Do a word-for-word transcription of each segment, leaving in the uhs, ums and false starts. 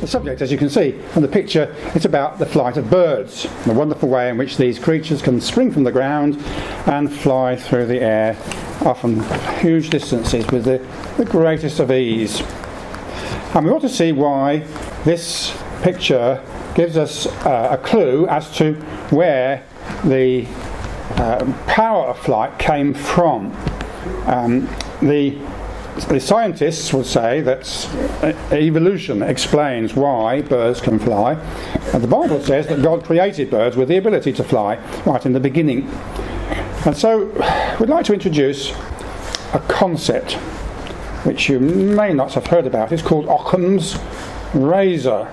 The subject, as you can see from the picture, is about the flight of birds, the wonderful way in which these creatures can spring from the ground and fly through the air, often huge distances with the, the greatest of ease. And we ought to see why this picture gives us uh, a clue as to where the uh, power of flight came from. Um, the The scientists would say that evolution explains why birds can fly, and the Bible says that God created birds with the ability to fly right in the beginning. And so we'd like to introduce a concept which you may not have heard about. It's called Occam's razor.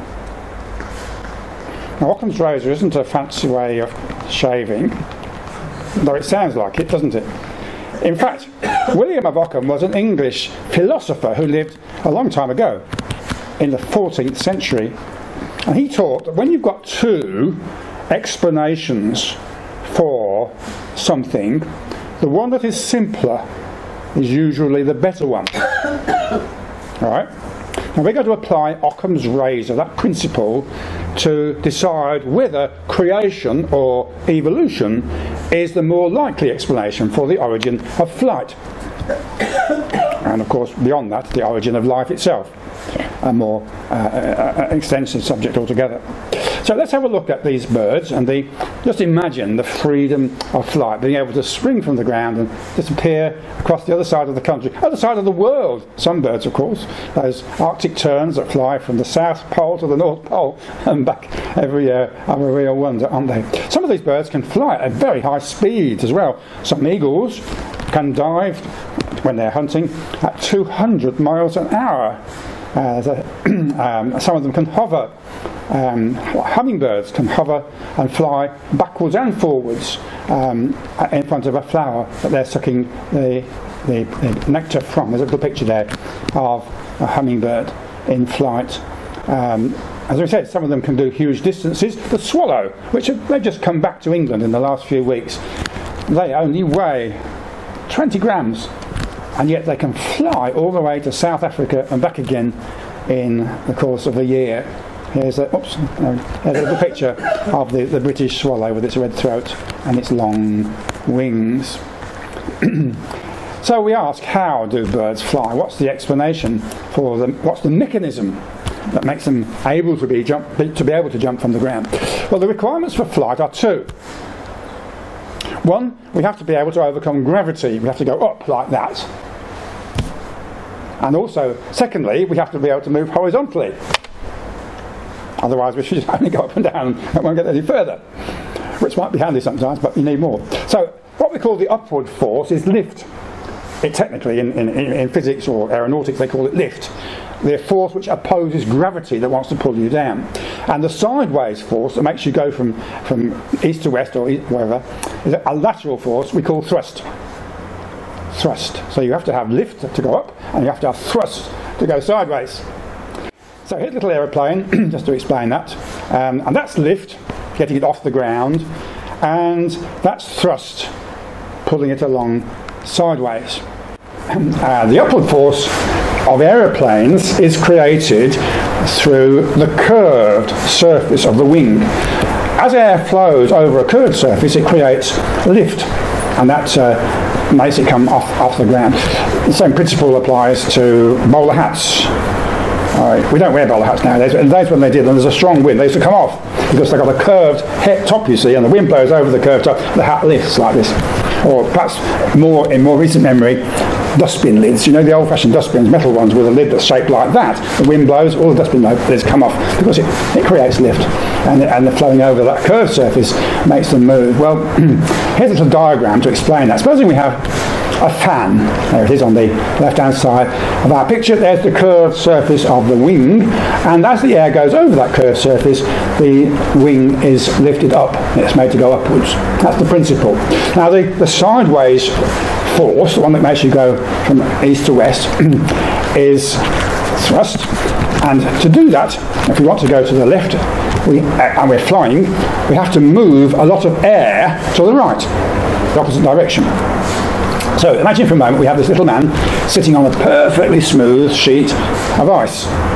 Now, Occam's razor isn't a fancy way of shaving, though it sounds like it, doesn't it? In fact, William of Ockham was an English philosopher who lived a long time ago, in the fourteenth century, and he taught that when you've got two explanations for something, the one that is simpler is usually the better one. Alright? Now we're going to apply Occam's razor, that principle, to decide whether creation or evolution is the more likely explanation for the origin of flight. And of course, beyond that, the origin of life itself, a more uh, uh, extensive subject altogether. So let's have a look at these birds, and the, just imagine the freedom of flight, being able to spring from the ground and disappear across the other side of the country, other side of the world. Some birds, of course, those Arctic terns that fly from the South Pole to the North Pole and back every year, are a real wonder, aren't they? Some of these birds can fly at very high speeds as well. Some eagles can dive when they're hunting at two hundred miles an hour. Uh, the, um, some of them can hover. Um, hummingbirds can hover and fly backwards and forwards um, in front of a flower that they're sucking the, the, the nectar from. There's a little picture there of a hummingbird in flight. Um, as we said, some of them can do huge distances. The swallow, which have, they've just come back to England in the last few weeks, they only weigh twenty grams. And yet they can fly all the way to South Africa and back again in the course of a year. Here's a, oops, no, here's a little picture of the, the British swallow with its red throat and its long wings. So we ask, how do birds fly? What's the explanation for them? What's the mechanism that makes them able to be jump to be able to jump from the ground? Well, the requirements for flight are two. One, we have to be able to overcome gravity. We have to go up like that. And also, secondly, we have to be able to move horizontally. Otherwise we should just only go up and down and won't get any further, which might be handy sometimes, but you need more. So what we call the upward force is lift. It technically, in, in, in physics or aeronautics, they call it lift. The force which opposes gravity that wants to pull you down. And the sideways force that makes you go from, from east to west or east, wherever, is a lateral force we call thrust. Thrust. So you have to have lift to go up, and you have to have thrust to go sideways. So here's a little aeroplane, just to explain that. Um, and that's lift, getting it off the ground, and that's thrust, pulling it along sideways. Uh, the upward force of aeroplanes is created through the curved surface of the wing. As air flows over a curved surface, it creates lift, and that uh, makes it come off, off the ground. The same principle applies to bowler hats. All right, we don't wear bowler hats nowadays, but in the days when they did, and there's a strong wind, they used to come off because they've got a curved head top, you see, and the wind blows over the curved top, the hat lifts like this. Or perhaps more in more recent memory, dustbin lids. You know, the old-fashioned dustbins, metal ones with a lid that's shaped like that. The wind blows, all the dustbin lids come off because it, it creates lift, and, and the flowing over that curved surface makes them move. Well, here's a little diagram to explain that. Supposing we have a fan. There it is on the left-hand side of our picture. There's the curved surface of the wing, and as the air goes over that curved surface, the wing is lifted up. It's made to go upwards. That's the principle. Now, the, the sideways force, the one that makes you go from east to west, is thrust. And to do that, if we want to go to the left, we, uh, and we're flying, we have to move a lot of air to the right, the opposite direction. So imagine for a moment we have this little man sitting on a perfectly smooth sheet of ice.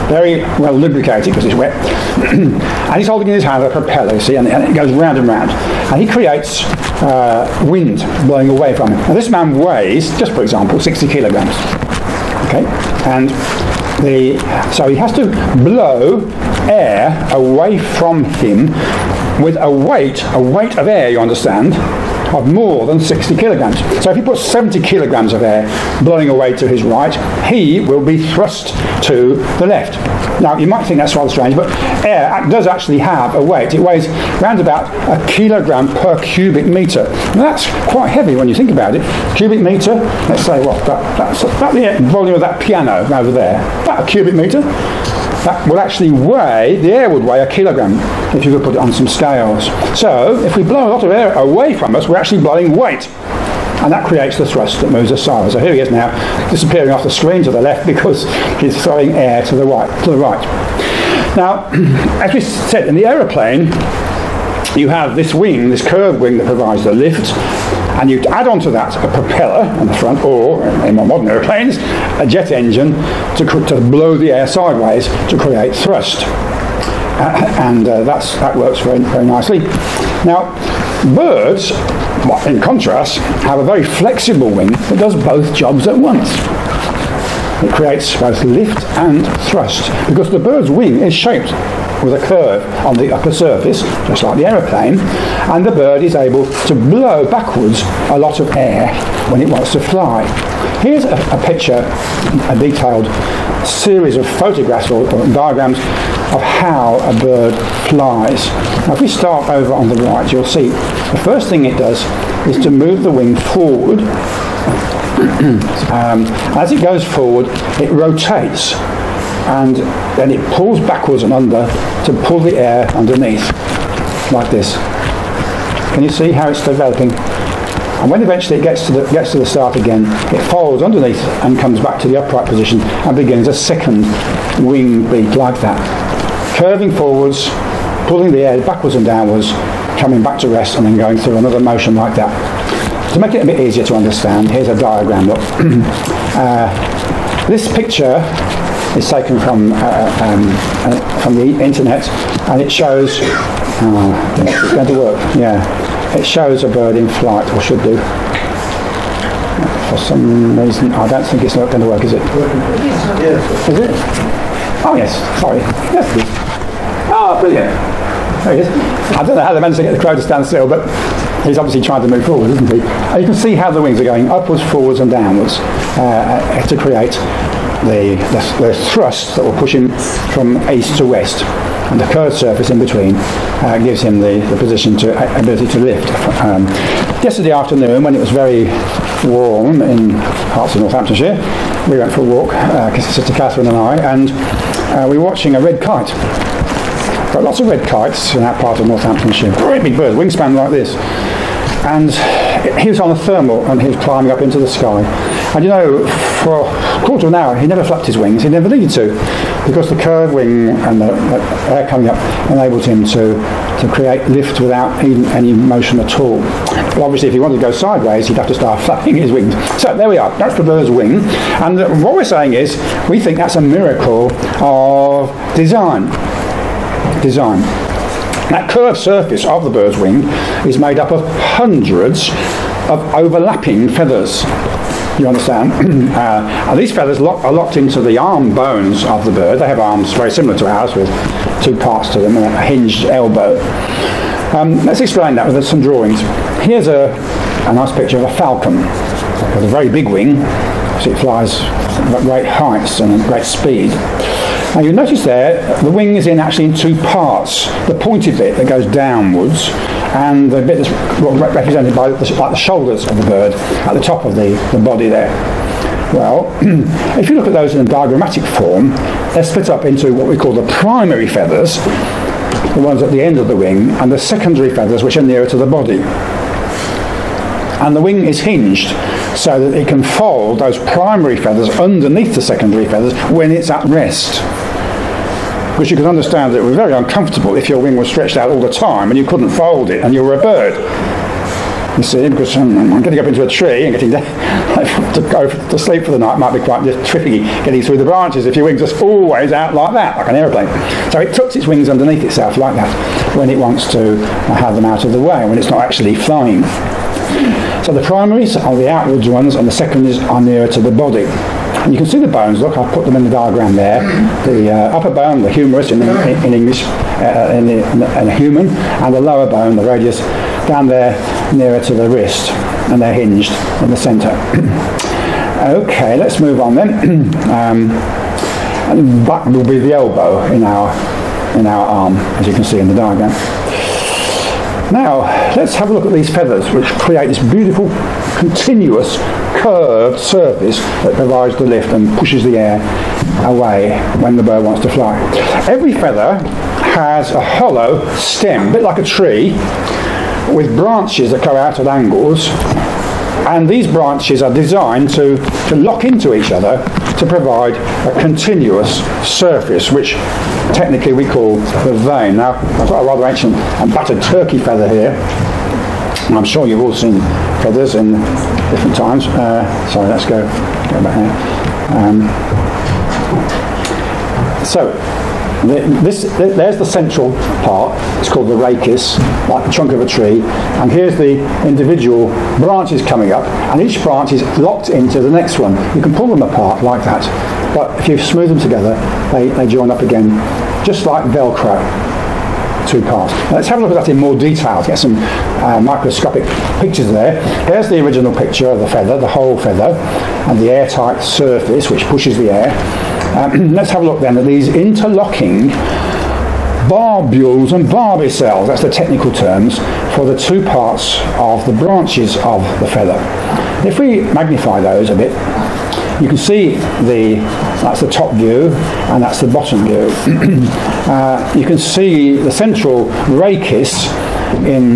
very well lubricated because it's wet. And he's holding in his hand a propeller, you see, and, and it goes round and round. And he creates uh, wind blowing away from him. Now this man weighs, just for example, sixty kilograms. Okay, and the so he has to blow air away from him with a weight, a weight of air, you understand, of more than sixty kilograms. So if he puts seventy kilograms of air blowing away to his right, he will be thrust to the left. Now, you might think that's rather strange, but air does actually have a weight. It weighs around about a kilogram per cubic metre. Now, that's quite heavy when you think about it. Cubic metre, let's say, what, that, that's about the volume of that piano over there. About a cubic metre. That will actually weigh, the air would weigh a kilogram if you could put it on some scales. So, if we blow a lot of air away from us, we're actually blowing weight. And that creates the thrust that moves us sideways. So here he is now, disappearing off the screen to the left because he's throwing air to the right. To the right. Now, as we said, in the aeroplane, you have this wing, this curved wing that provides the lift, and you add onto that a propeller on the front, or in more modern aeroplanes, a jet engine to, to blow the air sideways to create thrust. Uh, and uh, that's, that works very, very nicely. Now, birds, in contrast, have a very flexible wing that does both jobs at once. It creates both lift and thrust, because the bird's wing is shaped with a curve on the upper surface, just like the aeroplane, and the bird is able to blow backwards a lot of air when it wants to fly. Here's a, a picture, a detailed series of photographs or, or diagrams of how a bird flies. Now, if we start over on the right, you'll see the first thing it does is to move the wing forward. um, as it goes forward, it rotates, and then it pulls backwards and under to pull the air underneath, like this. Can you see how it's developing? And when eventually it gets to the gets to the start again, it follows underneath and comes back to the upright position and begins a second wing beat like that, curving forwards, pulling the air backwards and downwards, coming back to rest, and then going through another motion like that. To make it a bit easier to understand, here's a diagram. Look, uh, this picture is taken from uh, um, uh, from the internet, and it shows. Oh, it's going to work. Yeah. It shows a bird in flight, or should do. For some reason, I don't think it's not going to work, is it? Yes. Is it? Oh yes, sorry. Yes, it is. Oh, brilliant. There he is. I don't know how they managed to get the crow to stand still, but he's obviously trying to move forward, isn't he? And you can see how the wings are going upwards, forwards and downwards uh, to create the, the, the thrust that will push him from east to west. And the curved surface in between uh, gives him the, the position to uh, ability to lift. Um, yesterday afternoon, when it was very warm in parts of Northamptonshire, we went for a walk, uh, Sister Catherine and I, and uh, we were watching a red kite. Got lots of red kites in that part of Northamptonshire. Great big bird, wingspan like this. And he was on a thermal and he was climbing up into the sky. And you know, for a quarter of an hour, he never flapped his wings. He never needed to, because the curved wing and the, the air coming up enabled him to, to create lift without even any motion at all. But obviously, if he wanted to go sideways, he'd have to start flapping his wings. So there we are. That's the bird's wing. And uh, what we're saying is, we think that's a miracle of design. Design. That curved surface of the bird's wing is made up of hundreds of overlapping feathers. You understand? uh, and these feathers lock, are locked into the arm bones of the bird. They have arms very similar to ours, with two parts to them and a hinged elbow. Um, let's explain that with some drawings. Here's a, a nice picture of a falcon with a very big wing, so it flies at great heights and at great speed. Now you notice there, the wing is in actually in two parts. The pointed bit that goes downwards, and the bit that's represented by the, like the shoulders of the bird at the top of the, the body there. Well, if you look at those in a diagrammatic form, they're split up into what we call the primary feathers, the ones at the end of the wing, and the secondary feathers which are nearer to the body. And the wing is hinged so that it can fold those primary feathers underneath the secondary feathers when it's at rest. Because you can understand that it would be very uncomfortable if your wing was stretched out all the time and you couldn't fold it and you were a bird. You see, because um, I'm getting up into a tree and getting down, to go to sleep for the night might be quite just tricky getting through the branches if your wings are always out like that, like an aeroplane. So it tucks its wings underneath itself like that when it wants to have them out of the way, when it's not actually flying. So the primaries are the outwards ones and the secondaries are nearer to the body. And you can see the bones, look, I've put them in the diagram there. The uh, upper bone, the humerus in, in, in English, uh, in, the, in, the, in a human, and the lower bone, the radius, down there nearer to the wrist, and they're hinged in the centre. Okay, let's move on then. um, and that will be the elbow in our, in our arm, as you can see in the diagram. Now, let's have a look at these feathers, which create this beautiful, continuous, curved surface that provides the lift and pushes the air away when the bird wants to fly. Every feather has a hollow stem, a bit like a tree, with branches that go out at angles, and these branches are designed to, to lock into each other to provide a continuous surface, which technically we call the vein. Now, I've got a rather ancient and battered turkey feather here. I'm sure you've all seen feathers in different times. Uh, sorry, let's go, go back here. Um, so, the, this, the, there's the central part. It's called the rachis, like the trunk of a tree. And here's the individual branches coming up, and each branch is locked into the next one. You can pull them apart like that, but if you smooth them together, they, they join up again, just like Velcro. Two parts. Let's have a look at that in more detail. Get some uh, microscopic pictures there. Here's the original picture of the feather, the whole feather, and the airtight surface which pushes the air. Um, let's have a look then at these interlocking barbules and barbicels, that's the technical terms, for the two parts of the branches of the feather. If we magnify those a bit, you can see the, that's the top view and that's the bottom view. uh, you can see the central rachis in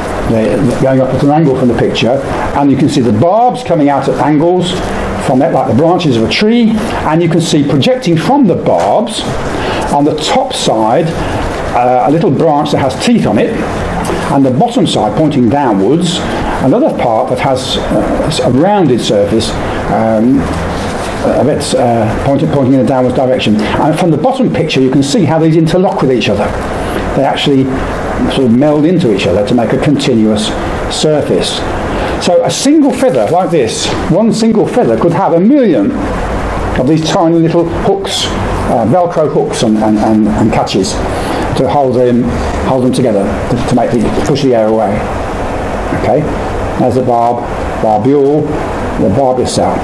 the, going up at an angle from the picture, and you can see the barbs coming out at angles from it, like the branches of a tree, and you can see projecting from the barbs on the top side uh, a little branch that has teeth on it, and the bottom side pointing downwards another part that has uh, a rounded surface, um, a bit uh, pointing, pointing in a downwards direction. And from the bottom picture you can see how these interlock with each other. They actually sort of meld into each other to make a continuous surface. So a single feather like this, one single feather could have a million of these tiny little hooks, uh, Velcro hooks and, and, and, and catches to hold them, hold them together to, to make the, push the air away. Okay, there's the barb, barbule, the barbicel.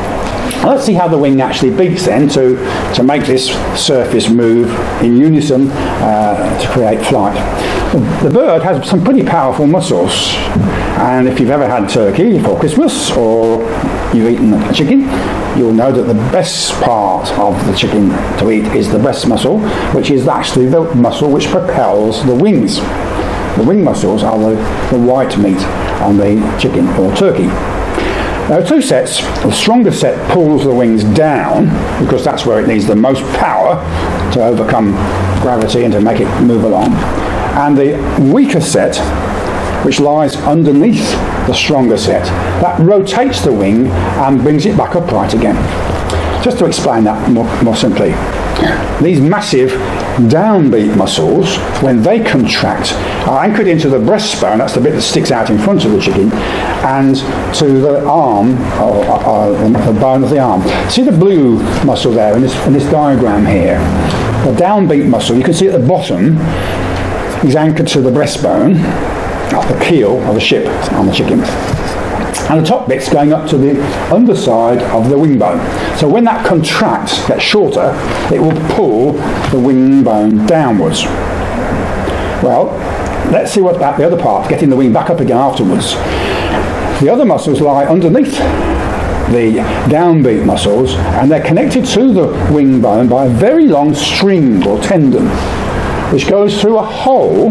Let's see how the wing actually beats then to, to make this surface move in unison uh, to create flight. The, the bird has some pretty powerful muscles, and if you've ever had turkey for Christmas or you've eaten a chicken, you'll know that the best part of the chicken to eat is the breast muscle, which is actually the muscle which propels the wings. The wing muscles are the, the white meat on the chicken or turkey. There are two sets. The stronger set pulls the wings down because that's where it needs the most power to overcome gravity and to make it move along. And the weaker set, which lies underneath the stronger set, that rotates the wing and brings it back upright again. Just to explain that more, more simply, these massive downbeat muscles, when they contract, are anchored into the breastbone, that's the bit that sticks out in front of the chicken, and to the arm, or, or, or the bone of the arm. See the blue muscle there in this, in this diagram here? The downbeat muscle, you can see at the bottom, is anchored to the breastbone, at the keel of the ship on the chicken. And the top bit's going up to the underside of the wing bone. So when that contracts, gets shorter, it will pull the wing bone downwards. Well, let's see what about the other part, getting the wing back up again afterwards. The other muscles lie underneath the downbeat muscles, and they're connected to the wing bone by a very long string or tendon, which goes through a hole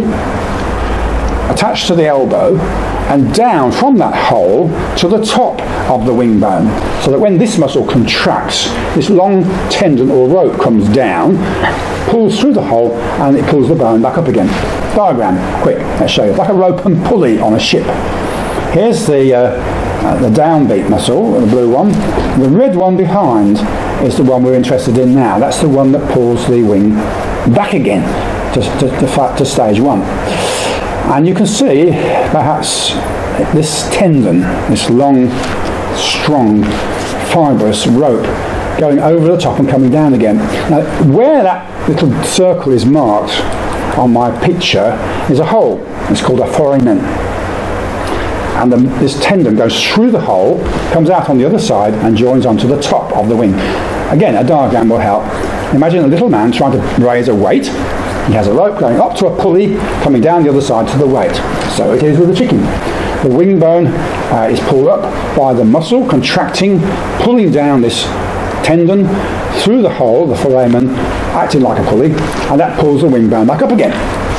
attached to the elbow and down from that hole to the top of the wing bone, so that when this muscle contracts, this long tendon or rope comes down, pulls through the hole, and it pulls the bone back up again. Diagram, quick, let's show you. Like a rope and pulley on a ship. Here's the uh, uh, the downbeat muscle, the blue one. The red one behind is the one we're interested in now. That's the one that pulls the wing back again to, to, to, to stage one. And you can see perhaps this tendon, this long, strong, fibrous rope going over the top and coming down again. Now, where that little circle is marked on my picture is a hole. It's called a foramen. And the, this tendon goes through the hole, comes out on the other side and joins onto the top of the wing. Again, a diagram will help. Imagine a little man trying to raise a weight. He has a rope going up to a pulley, coming down the other side to the weight. So it is with the chicken. The wing bone uh, is pulled up by the muscle contracting, pulling down this tendon through the hole, the foramen, acting like a pulley, and that pulls the wing bone back up again.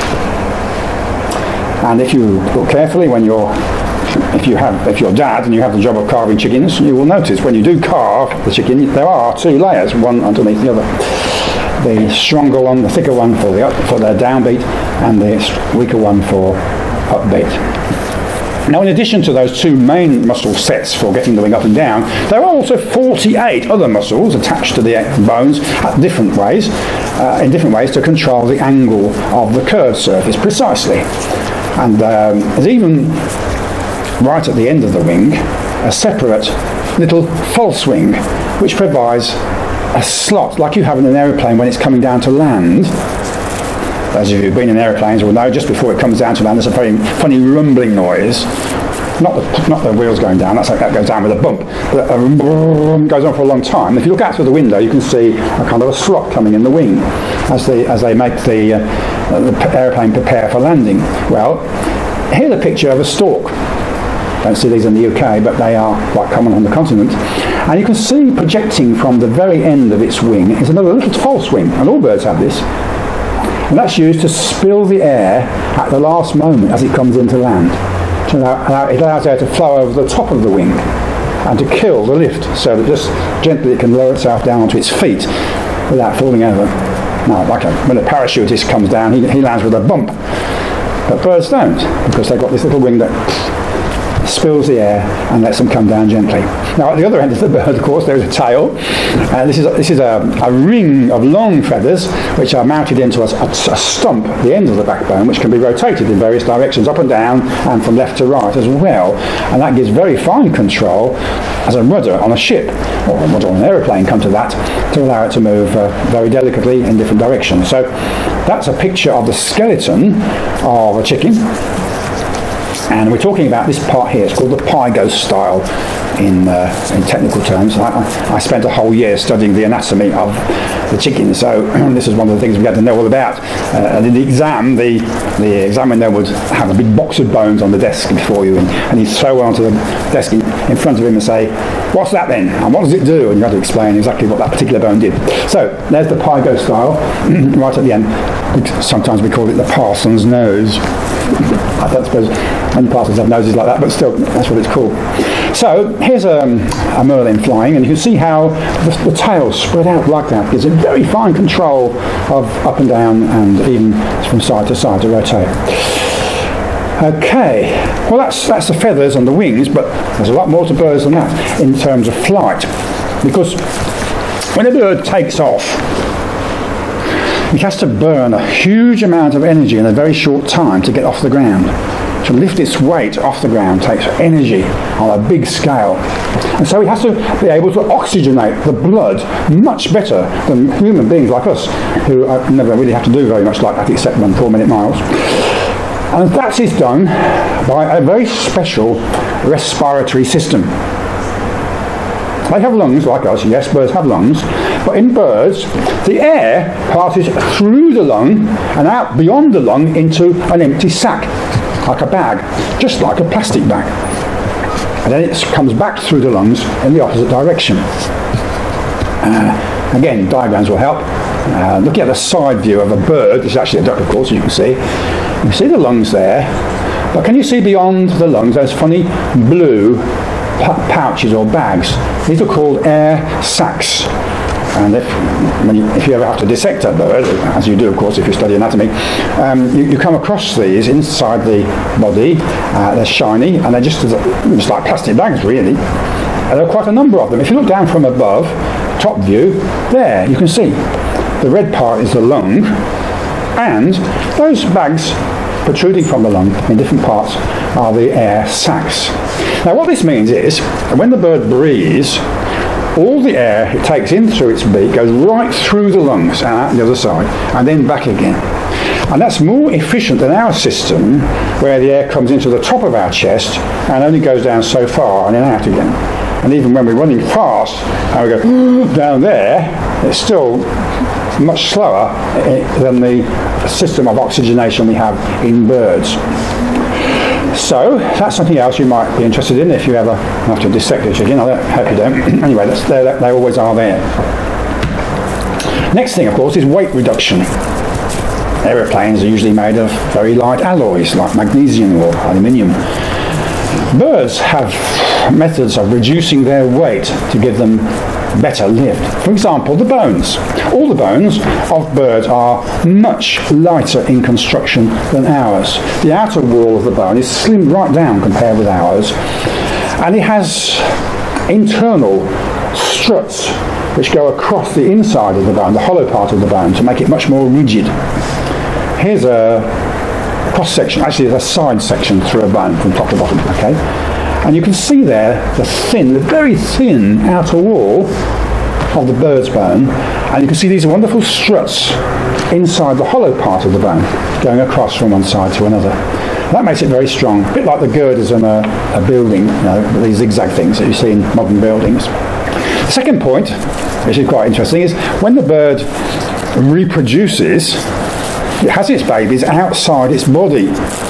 And if you look carefully, when you're if you have if you're dad and you have the job of carving chickens, you will notice when you do carve the chicken, there are two layers, one underneath the other. The stronger one, the thicker one for the up, for the downbeat, and the weaker one for upbeat. Now, in addition to those two main muscle sets for getting the wing up and down, there are also forty-eight other muscles attached to the bones at different ways, uh, in different ways to control the angle of the curved surface precisely. And um, there's even, right at the end of the wing, a separate little false wing, which provides a slot, like you have in an aeroplane when it's coming down to land. Those of you who've been in aeroplanes will know just before it comes down to land there's a very funny rumbling noise. Not the, not the wheels going down, that's like that goes down with a bump. But it goes on for a long time. If you look out through the window, you can see a kind of a slot coming in the wing as they, as they make the, uh, the aeroplane prepare for landing. Well, here's a picture of a stork. Don't see these in the U K, but they are quite common on the continent. And you can see projecting from the very end of its wing is another little false wing, and all birds have this. And that's used to spill the air at the last moment as it comes into land. So allow, it allows air to flow over the top of the wing and to kill the lift, so that just gently it can lower itself down onto its feet without falling over. Now, like a, when a parachutist comes down, he, he lands with a bump. But birds don't, because they've got this little wing that spills the air and lets them come down gently. Now, at the other end of the bird, of course, there is a tail. Uh, this is, a, this is a, a ring of long feathers which are mounted into a, a, a stump at the end of the backbone, which can be rotated in various directions, up and down and from left to right as well. And that gives very fine control as a rudder on a ship, or a rudder on an aeroplane, come to that, to allow it to move uh, very delicately in different directions. So that's a picture of the skeleton of a chicken. And we're talking about this part here. It's called the Pygo style in, uh, in technical terms. I, I spent a whole year studying the anatomy of the chicken, so this is one of the things we had to know all about. Uh, and in the exam, the, the examiner would have a big box of bones on the desk before you, and, and he'd throw it onto the desk in, in front of him and say, "What's that then? And what does it do?" And you had to explain exactly what that particular bone did. So there's the Pygo style, right at the end. Sometimes we call it the parson's nose. I don't suppose many parsons have noses like that, but still, that's what it's called. So here's a, a merlin flying, and you can see how the, the tail spread out like that gives it very fine control of up and down and even from side to side to rotate. Okay, well that's, that's the feathers and the wings, but there's a lot more to birds than that in terms of flight. Because when a bird takes off, it has to burn a huge amount of energy in a very short time to get off the ground. To lift its weight off the ground takes energy on a big scale. And so it has to be able to oxygenate the blood much better than human beings like us, who never really have to do very much like that except run four minute miles. And that is done by a very special respiratory system. They have lungs like us, yes, birds have lungs, but in birds, the air passes through the lung and out beyond the lung into an empty sac, like a bag, just like a plastic bag. And then it comes back through the lungs in the opposite direction. Uh, again, diagrams will help. Uh, looking at the side view of a bird, this is actually a duck, of course, as you can see. You see the lungs there, but can you see beyond the lungs those funny blue pouches or bags? These are called air sacs. And if, when you, if you ever have to dissect a bird, as you do of course if you study anatomy, um, you, you come across these inside the body. Uh, they're shiny and they're just, just like plastic bags really. And there are quite a number of them. If you look down from above, top view, there you can see the red part is the lung, and those bags protruding from the lung in different parts are the air sacs. Now what this means is that when the bird breathes, all the air it takes in through its beak goes right through the lungs and out the other side and then back again. And that's more efficient than our system where the air comes into the top of our chest and only goes down so far and then out again. And even when we're running fast and we go down there, it's still much slower than the system of oxygenation we have in birds. So that's something else you might be interested in if you ever have to dissect a chicken. I don't, hope you don't. Anyway, that's, they always are there. Next thing, of course, is weight reduction. Aeroplanes are usually made of very light alloys like magnesium or aluminium. Birds have methods of reducing their weight to give them better lift. For example, the bones. All the bones of birds are much lighter in construction than ours. The outer wall of the bone is slimmed right down compared with ours, and it has internal struts which go across the inside of the bone, the hollow part of the bone, to make it much more rigid. Here's a cross section, actually it's a side section through a bone from top to bottom, okay? And you can see there the thin, the very thin outer wall of the bird's bone, and you can see these wonderful struts inside the hollow part of the bone going across from one side to another. That makes it very strong, a bit like the girders in a, a building, you know, these zigzag things that you see in modern buildings. The second point, which is quite interesting, is when the bird reproduces, it has its babies outside its body.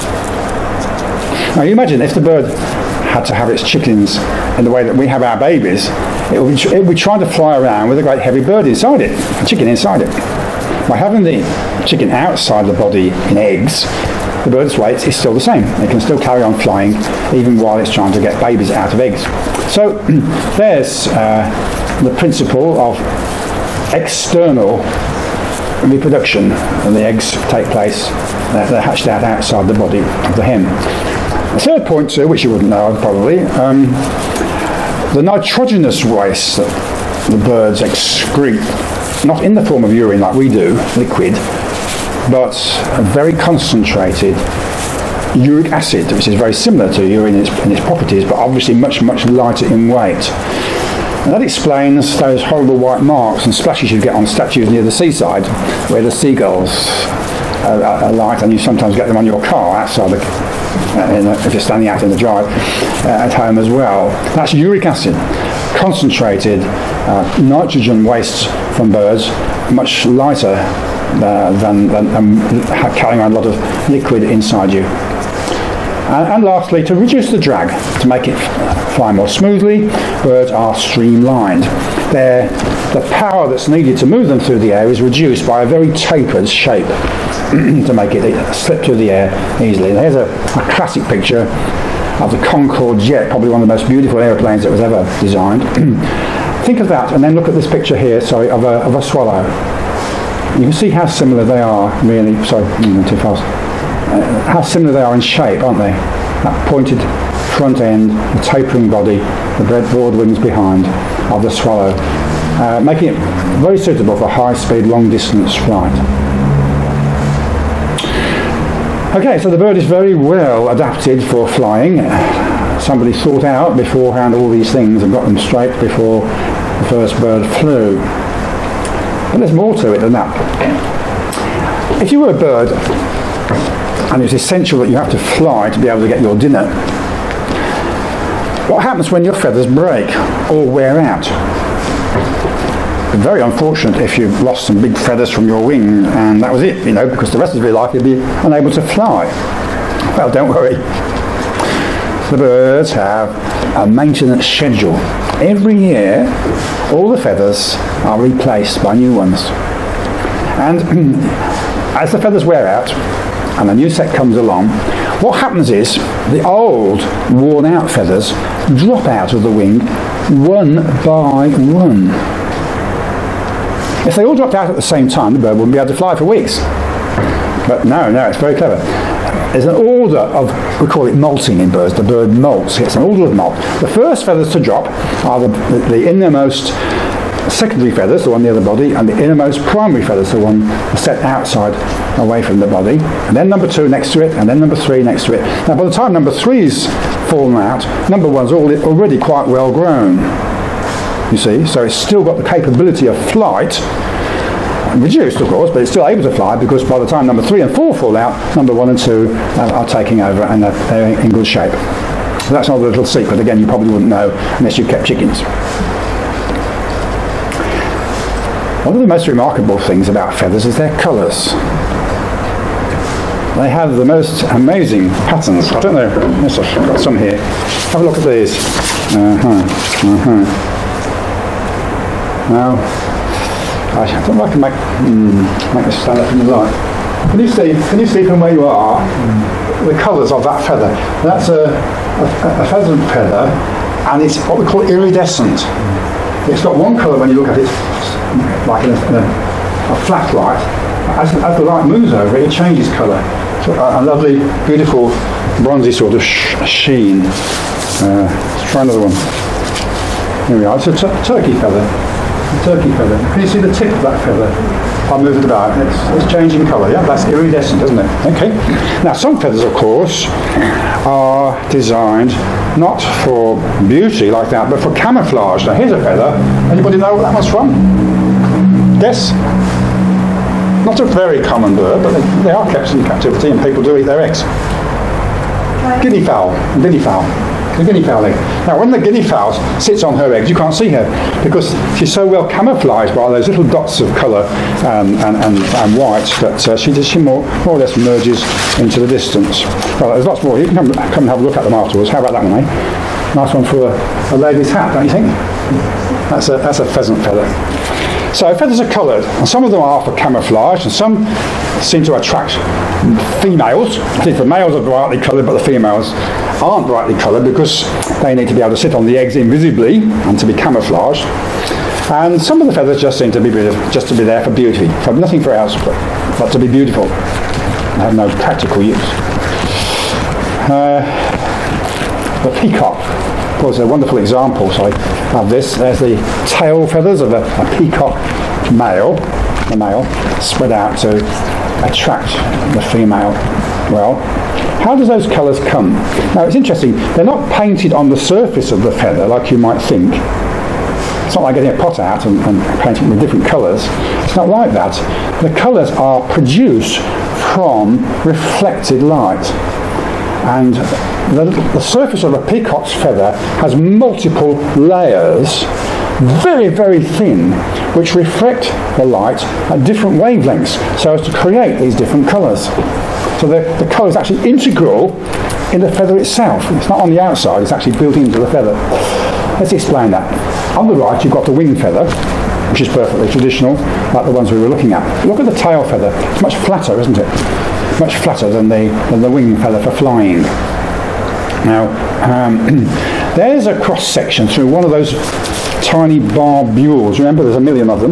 Now you imagine if the bird had to have its chickens in the way that we have our babies, it would, be, it would be trying to fly around with a great heavy bird inside it, a chicken inside it. By having the chicken outside the body in eggs, the bird's weight is still the same. It can still carry on flying even while it's trying to get babies out of eggs. So there's uh, the principle of external reproduction, and the eggs take place, they're, they're hatched out outside the body of the hen. The third point too, which you wouldn't know of probably, um, the nitrogenous waste that the birds excrete, not in the form of urine like we do, liquid, but a very concentrated uric acid, which is very similar to urine in its, in its properties, but obviously much, much lighter in weight. And that explains those horrible white marks and splashes you get on statues near the seaside, where the seagulls are, are light, and you sometimes get them on your car outside the, uh, in a, if you're standing out in the drive uh, at home as well. That's uric acid, concentrated uh, nitrogen waste from birds, much lighter uh, than, than, than carrying on a lot of liquid inside you. And, and lastly, to reduce the drag, to make it fly more smoothly, birds are streamlined. They're, the power that's needed to move them through the air is reduced by a very tapered shape to make it slip through the air easily. And here's a, a classic picture of the Concorde jet, probably one of the most beautiful airplanes that was ever designed. Think of that, and then look at this picture here, sorry, of a, of a swallow. You can see how similar they are, really. Sorry, I'm too fast. Uh, how similar they are in shape, aren't they? That pointed front end, the tapering body, the broad wings behind of the swallow, uh, making it very suitable for high-speed, long-distance flight. Okay, so the bird is very well adapted for flying. Somebody thought out beforehand all these things and got them straight before the first bird flew. But there's more to it than that. If you were a bird, and it's essential that you have to fly to be able to get your dinner, what happens when your feathers break or wear out? It's very unfortunate if you've lost some big feathers from your wing and that was it, you know, because the rest of your life you'll be unable to fly. Well, don't worry. The birds have a maintenance schedule. Every year, all the feathers are replaced by new ones. And as the feathers wear out, and a new set comes along, what happens is the old worn out feathers drop out of the wing one by one. If they all dropped out at the same time, the bird wouldn't be able to fly for weeks. But no, no, it's very clever. There's an order of, we call it molting in birds, the bird molts. It's an order of molt. The first feathers to drop are the, the, the innermost secondary feathers, the one near the body, and the innermost primary feathers, the one set outside away from the body, and then number two next to it, and then number three next to it. Now by the time number three's fallen out, number one's already quite well grown, you see, so it's still got the capability of flight, reduced of course, but it's still able to fly, because by the time number three and four fall out, number one and two uh, are taking over, and they're, they're in good shape. So that's another little secret, again you probably wouldn't know unless you kept chickens. One of the most remarkable things about feathers is their colours. They have the most amazing patterns. I don't know, yes, I've got some here. Have a look at these. Uh-huh, uh-huh. Now, I don't know if I can make, mm, make this stand up in the light. Can you see, can you see from where you are mm. the colours of that feather? That's a, a, a pheasant feather, and it's what we call iridescent. Mm. It's got one colour when you look at it, like in a, in a, a flat light. As, as the light moves over it, it changes colour. So a, a lovely, beautiful, bronzy sort of sh sheen. Uh, let's try another one. Here we are. It's a t turkey feather. A turkey feather. Can you see the tip of that feather? I'll move it about. It's, it's changing colour. Yeah, that's iridescent, isn't it? Okay. Now, some feathers, of course, are designed not for beauty like that, but for camouflage. Now, here's a feather. Anybody know what that one's from? Guess? Not a very common bird, but they, they are kept in captivity, and people do eat their eggs. Guinea fowl, guinea fowl, the guinea fowl egg. Now, when the guinea fowl sits on her eggs, you can't see her because she's so well camouflaged by those little dots of colour um, and, and, and white that uh, she, just, she more, more or less merges into the distance. Well, there's lots more. You can come, come and have a look at them afterwards. How about that one, eh? Nice one for a, a lady's hat, don't you think? That's a, that's a pheasant feather. So feathers are coloured, and some of them are for camouflage, and some seem to attract females. I think the males are brightly coloured, but the females aren't brightly coloured because they need to be able to sit on the eggs invisibly and to be camouflaged. And some of the feathers just seem to be just to be there for beauty, for nothing for else, but, but to be beautiful. They have no practical use. Uh, the peacock. Of course, they're wonderful examples of this. There's the tail feathers of a, a peacock male, the male, spread out to attract the female. Well, how do those colours come? Now, it's interesting. They're not painted on the surface of the feather like you might think. It's not like getting a pot out and, and painting with different colours. It's not like that. The colours are produced from reflected light. And the, the surface of a peacock's feather has multiple layers, very, very thin, which reflect the light at different wavelengths so as to create these different colours. So the, the colour is actually integral in the feather itself. It's not on the outside, it's actually built into the feather. Let's explain that. On the right, you've got the wing feather, which is perfectly traditional, like the ones we were looking at. Look at the tail feather. It's much flatter, isn't it? Much flatter than the, than the wing feather for flying. Now, um, there's a cross-section through one of those tiny barbules. Remember, there's a million of them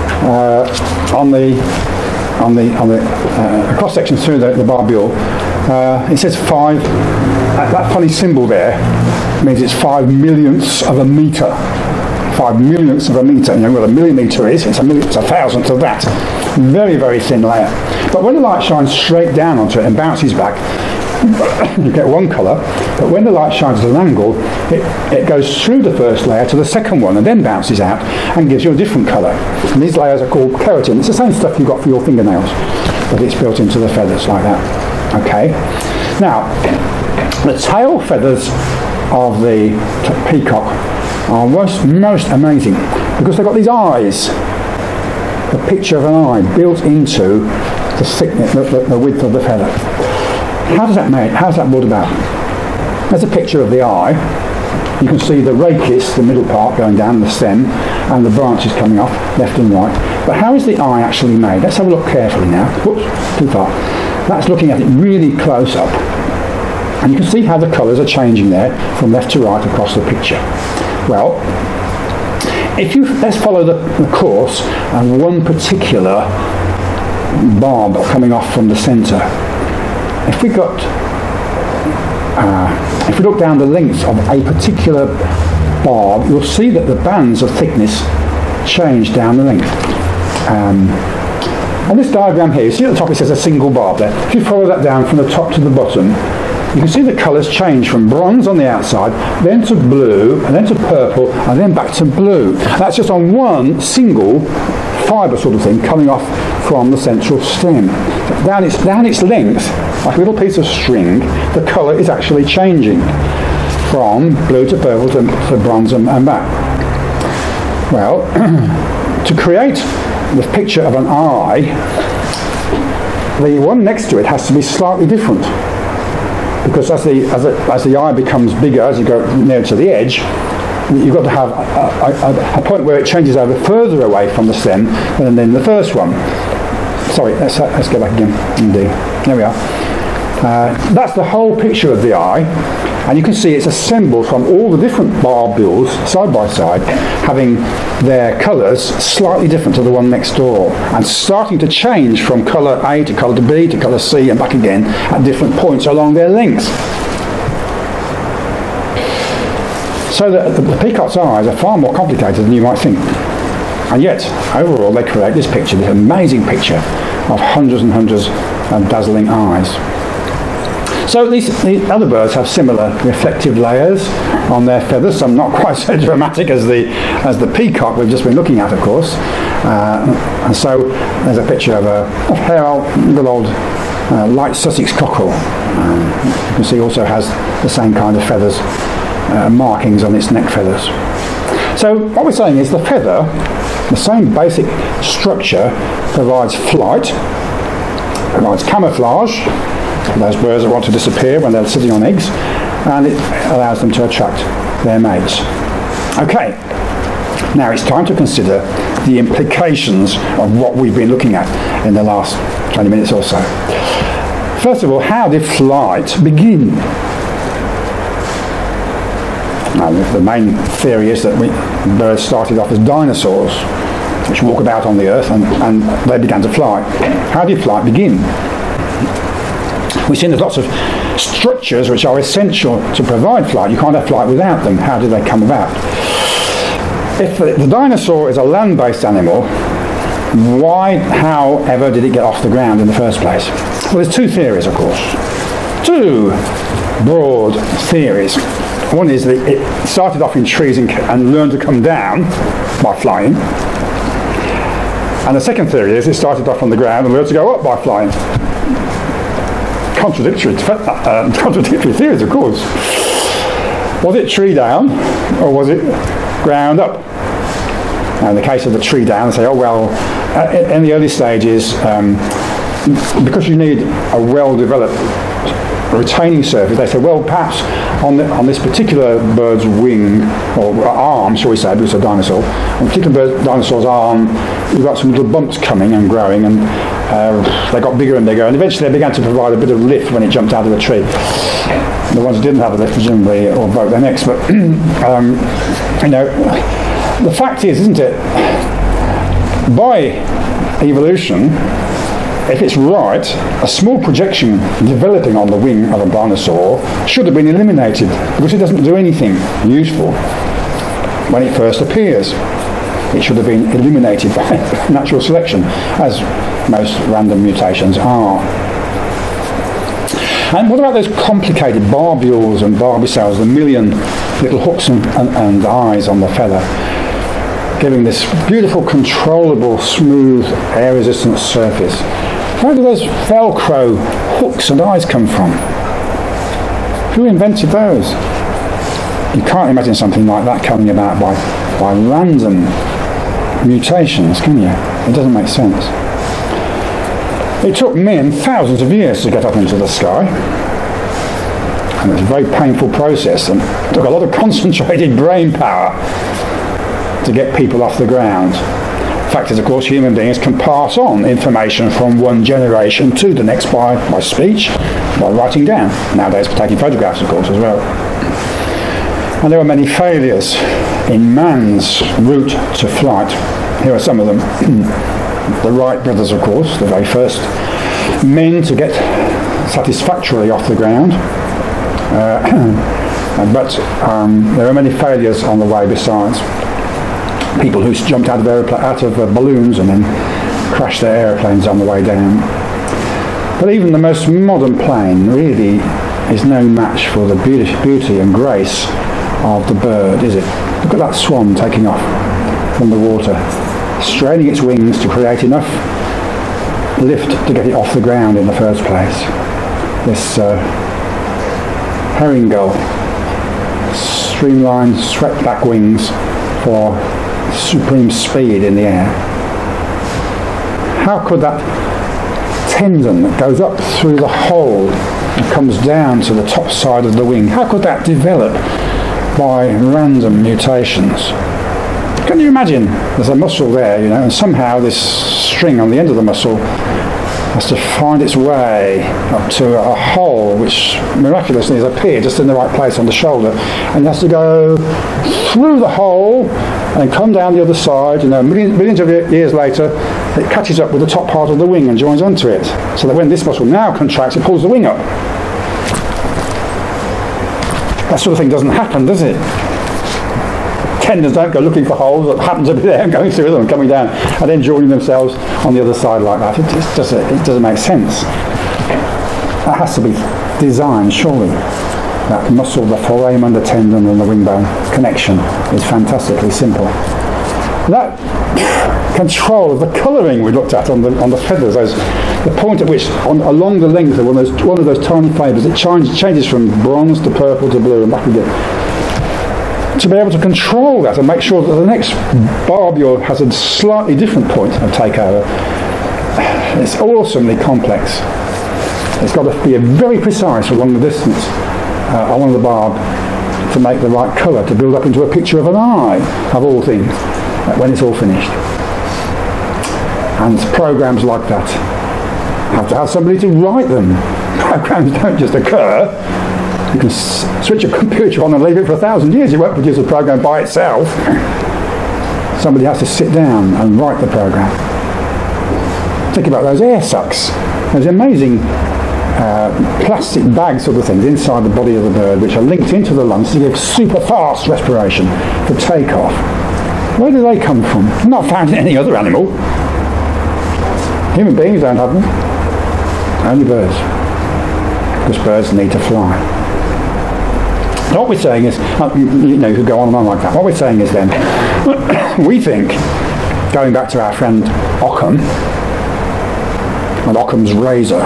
uh, on the on the on the uh, cross-section through the, the barbule. Uh, it says five. Uh, that funny symbol there means it's five millionths of a metre. Five millionths of a metre. You know what a millimetre is? It's a million, it's a thousandth of that. Very, very thin layer. But when the light shines straight down onto it and bounces back, you get one colour, but when the light shines at an angle, it, it goes through the first layer to the second one and then bounces out and gives you a different colour. And these layers are called keratin. It's the same stuff you've got for your fingernails, but it's built into the feathers like that. Okay. Now, the tail feathers of the peacock are most, most amazing because they've got these eyes. The picture of an eye built into the thickness, the, the, the width of the feather. How does that make? How does that brought about? There's a picture of the eye. You can see the rachis, the middle part, going down the stem, and the branches coming off left and right. But how is the eye actually made? Let's have a look carefully now. Whoops, too far. That's looking at it really close up, and you can see how the colours are changing there from left to right across the picture. Well, if you let's follow the, the course of one particular barb coming off from the centre. If we got, uh, if we look down the length of a particular barb, you'll see that the bands of thickness change down the length. Um, on this diagram here, you see at the top it says a single barb there. If you follow that down from the top to the bottom, you can see the colours change from bronze on the outside, then to blue, and then to purple, and then back to blue. That's just on one single fibre sort of thing coming off from the central stem. Down its, down its length, like a little piece of string, the colour is actually changing from blue to purple to, to bronze and, and back. Well, to create the picture of an eye, the one next to it has to be slightly different. Because as the, as, it, as the eye becomes bigger, as you go nearer to the edge, you've got to have a, a, a point where it changes over further away from the stem than in the first one. Sorry, let's, let's go back again. Indeed. There we are. Uh, that's the whole picture of the eye, and you can see it's assembled from all the different barbules side by side, having their colours slightly different to the one next door, and starting to change from colour A to colour B to colour C and back again at different points along their lengths. So the, the, the peacock's eyes are far more complicated than you might think. And yet, overall, they create this picture, this amazing picture of hundreds and hundreds of dazzling eyes. So these, these other birds have similar reflective layers on their feathers, some not quite so dramatic as the, as the peacock we've just been looking at, of course. Uh, and so there's a picture of a, a fair old, little old uh, light Sussex cockerel. Um, you can see also has the same kind of feathers, uh, markings on its neck feathers. So what we're saying is the feather, the same basic structure, provides flight, provides camouflage for those birds that want to disappear when they're sitting on eggs, and it allows them to attract their mates. Okay, now it's time to consider the implications of what we've been looking at in the last twenty minutes or so. First of all, how did flight begin? Now, the main theory is that we, birds started off as dinosaurs, which walk about on the earth, and, and they began to fly. How did flight begin? We've seen there's lots of structures which are essential to provide flight. You can't have flight without them. How did they come about? If the, the dinosaur is a land-based animal, why, however, did it get off the ground in the first place? Well, there's two theories, of course. Two broad theories. One is that it started off in trees and, and learned to come down by flying. And the second theory is it started off on the ground and learned to go up by flying. Contradictory, uh, contradictory theories, of course. Was it tree down or was it ground up? Now, in the case of the tree down, they say, oh well, uh, in, in the early stages, um, because you need a well-developed retaining surface, they say, well, perhaps on, the, on this particular bird's wing, or arm, shall we say, because it's a dinosaur, on a particular bird, dinosaur's arm, you've got some little bumps coming and growing, and uh, they got bigger and bigger, and eventually they began to provide a bit of lift when it jumped out of the tree. The ones who didn't have a lift, presumably, or broke their necks, but, um, you know, the fact is, isn't it, by evolution, if it's right, a small projection developing on the wing of a dinosaur should have been eliminated because it doesn't do anything useful when it first appears. It should have been eliminated by natural selection, as most random mutations are. And what about those complicated barbules and barbicels, the million little hooks and, and, and eyes on the feather, giving this beautiful, controllable, smooth, air-resistant surface? Where do those Velcro hooks and eyes come from? Who invented those? You can't imagine something like that coming about by, by random mutations, can you? It doesn't make sense. It took men thousands of years to get up into the sky. And it's a very painful process, and it took a lot of concentrated brain power to get people off the ground. The fact is, of course, human beings can pass on information from one generation to the next by, by speech, by writing down. Nowadays, taking photographs, of course, as well. And there were many failures in man's route to flight. Here are some of them. The Wright brothers, of course, the very first men to get satisfactorily off the ground. Uh, but um, there are many failures on the way besides. People who jumped out of, aeropla- out of uh, balloons and then crashed their aeroplanes on the way down. But even the most modern plane really is no match for the beauty, beauty and grace of the bird, is it? Look at that swan taking off from the water, straining its wings to create enough lift to get it off the ground in the first place. This uh, herring gull, streamlined, swept back wings for supreme speed in the air. How could that tendon that goes up through the hole and comes down to the top side of the wing, how could that develop by random mutations? Can you imagine? There's a muscle there, you know, and somehow this string on the end of the muscle has to find its way up to a hole which miraculously has appeared just in the right place on the shoulder, and it has to go through the hole and come down the other side. You know, millions, millions of years later, it catches up with the top part of the wing and joins onto it, so that when this muscle now contracts, it pulls the wing up. That sort of thing doesn't happen, does it? Tendons don't go looking for holes that happen to be there and going through them and coming down and then joining themselves on the other side like that. It just doesn't, it doesn't make sense. That has to be designed, surely. That muscle, the foramen, the tendon and the wing bone connection is fantastically simple. That control of the colouring we looked at on the on the feathers, those, the point at which on, along the length of one of those, one of those tiny fibres, it change, changes from bronze to purple to blue and back again. To be able to control that and make sure that the next barbule has a slightly different point of takeover, it's awesomely complex. It's got to be very precise along the distance uh, along the barb to make the right colour, to build up into a picture of an eye, of all things, uh, when it's all finished. And programs like that have to have somebody to write them. Programs don't just occur. You can s- switch a computer on and leave it for a thousand years. You won't produce a program by itself. Somebody has to sit down and write the program. Think about those air sacs. Those amazing uh, plastic bag sort of things inside the body of the bird, which are linked into the lungs to give super fast respiration for takeoff. Where do they come from? They're not found in any other animal. Human beings don't have them. Only birds. Because birds need to fly. What we're saying is, you know, you could go on and on like that. What we're saying is then, we think, going back to our friend Occam, and Occam's razor,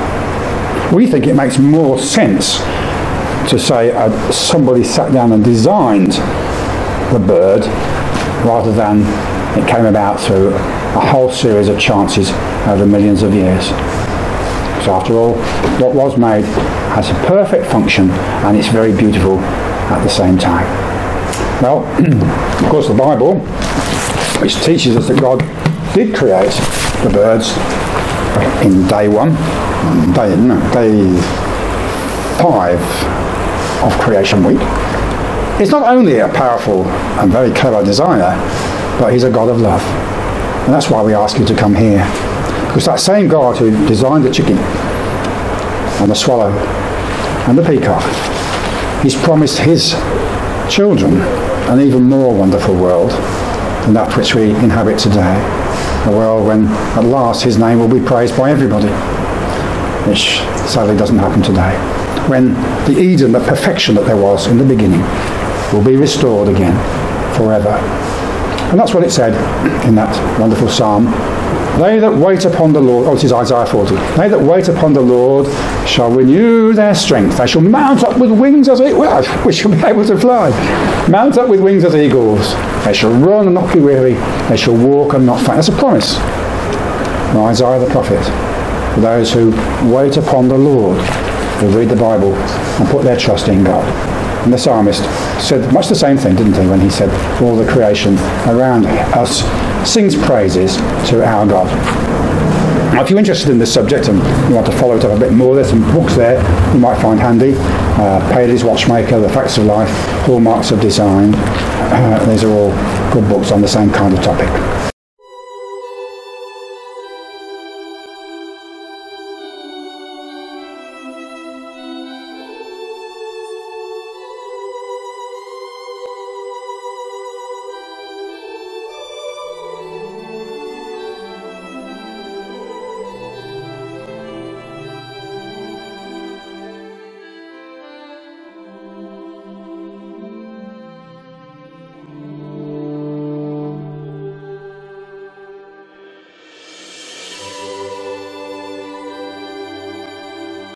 we think it makes more sense to say uh, somebody sat down and designed the bird rather than it came about through a whole series of chances over millions of years. So after all, what was made has a perfect function and it's very beautiful at the same time. Well, of course the Bible, which teaches us that God did create the birds in day one, day, no, day five of creation week. He's not only a powerful and very clever designer, but he's a God of love. And that's why we ask you to come here. Because that same God who designed the chicken and the swallow and the peacock, he's promised his children an even more wonderful world than that which we inhabit today. A world when at last his name will be praised by everybody, which sadly doesn't happen today. When the Eden, the perfection that there was in the beginning, will be restored again forever. And that's what it said in that wonderful psalm. They that wait upon the Lord, oh it is Isaiah forty, they that wait upon the Lord shall renew their strength. They shall mount up with wings as eagles. Well, we shall be able to fly. Mount up with wings as eagles. They shall run and not be weary. They shall walk and not faint. That's a promise from Isaiah the prophet for those who wait upon the Lord, who read the Bible and put their trust in God. And the psalmist said much the same thing, didn't he, when he said, all the creation around us sings praises to our God. Now, if you're interested in this subject and you want to follow it up a bit more, there's some books there you might find handy. Uh, Paley's Watchmaker, The Facts of Life, Hallmarks of Design, uh, these are all good books on the same kind of topic.